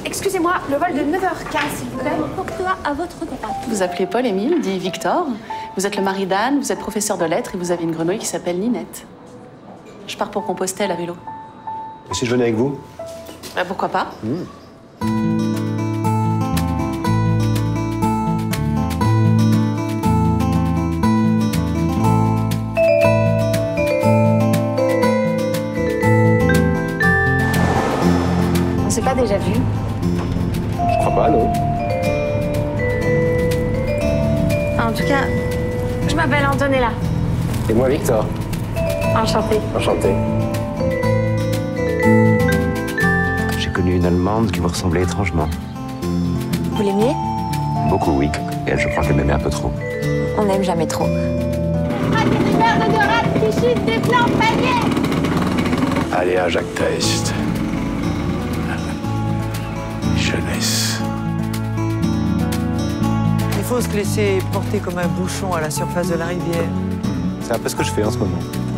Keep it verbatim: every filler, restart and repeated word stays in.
Excusez-moi, le vol de neuf heures quinze, s'il vous plaît. Porte-toi à votre droite. Vous appelez Paul-Émile, dit Victor. Vous êtes le mari d'Anne, vous êtes professeur de lettres et vous avez une grenouille qui s'appelle Ninette. Je pars pour Compostelle à vélo. Et si je venais avec vous? Bah, pourquoi pas? Mmh. On s'est pas déjà vu? Je crois pas, non. En tout cas, je m'appelle Antonella. Et moi, Victor. Enchantée. Enchanté. J'ai connu une Allemande qui me ressemblait étrangement. Vous l'aimiez? Beaucoup, oui. Et elle, je crois qu'elle m'aimait un peu trop. On n'aime jamais trop. Merde de rate, fichis, des plans, panier. Allez, à Jacques Taest. Jeunesse. Il faut se laisser porter comme un bouchon à la surface de la rivière. C'est un peu ce que je fais en ce moment.